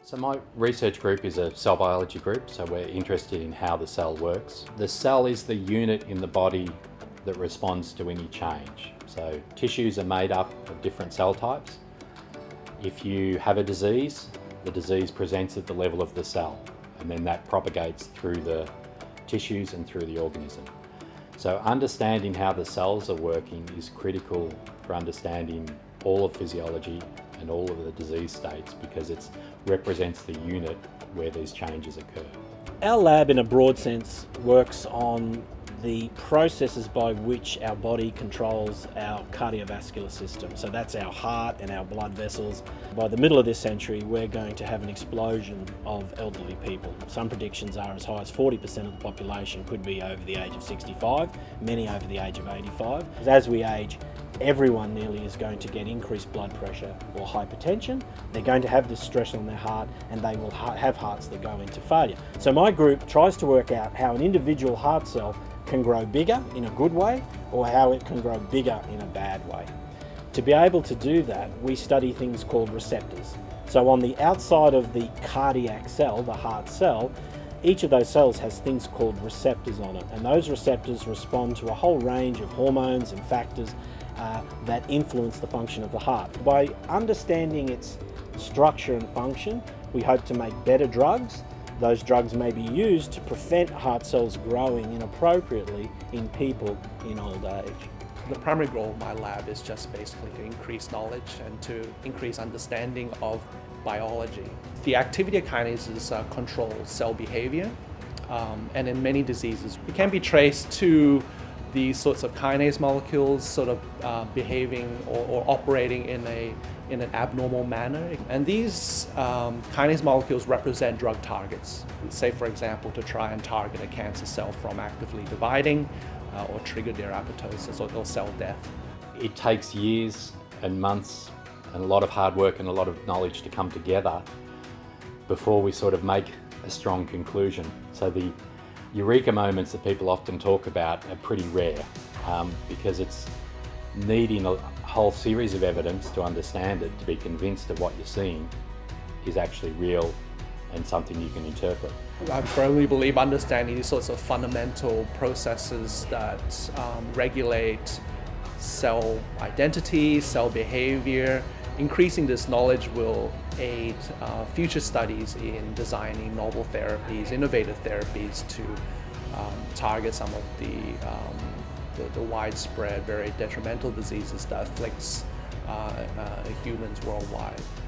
So my research group is a cell biology group, so we're interested in how the cell works. The cell is the unit in the body that responds to any change. So tissues are made up of different cell types. If you have a disease, the disease presents at the level of the cell, and then that propagates through the tissues and through the organism. So understanding how the cells are working is critical for understanding all of physiology and all of the disease states, because it represents the unit where these changes occur. Our lab, in a broad sense, works on the processes by which our body controls our cardiovascular system. So that's our heart and our blood vessels. By the middle of this century, we're going to have an explosion of elderly people. Some predictions are as high as 40% of the population could be over the age of 65, many over the age of 85. As we age, everyone nearly is going to get increased blood pressure or hypertension. They're going to have this stress on their heart, and they will have hearts that go into failure. So my group tries to work out how an individual heart cell can grow bigger in a good way, or how it can grow bigger in a bad way. To be able to do that, we study things called receptors. So on the outside of the cardiac cell, the heart cell, each of those cells has things called receptors on it, and those receptors respond to a whole range of hormones and factors that influence the function of the heart. By understanding its structure and function, we hope to make better drugs. Those drugs may be used to prevent heart cells growing inappropriately in people in old age. The primary goal of my lab is just basically to increase knowledge and to increase understanding of biology. The activity of kinases control cell behavior, and in many diseases it can be traced to these sorts of kinase molecules sort of behaving or operating in an abnormal manner. And these kinase molecules represent drug targets. Say, for example, to try and target a cancer cell from actively dividing or trigger their apoptosis or cell death. It takes years and months and a lot of hard work and a lot of knowledge to come together before we sort of make a strong conclusion. So the eureka moments that people often talk about are pretty rare, because it's needing a whole series of evidence to understand it, to be convinced that what you're seeing is actually real and something you can interpret. I firmly believe understanding these sorts of fundamental processes that regulate cell identity, cell behavior, increasing this knowledge will aid future studies in designing novel therapies, innovative therapies to target some of the widespread, very detrimental diseases that afflicts humans worldwide.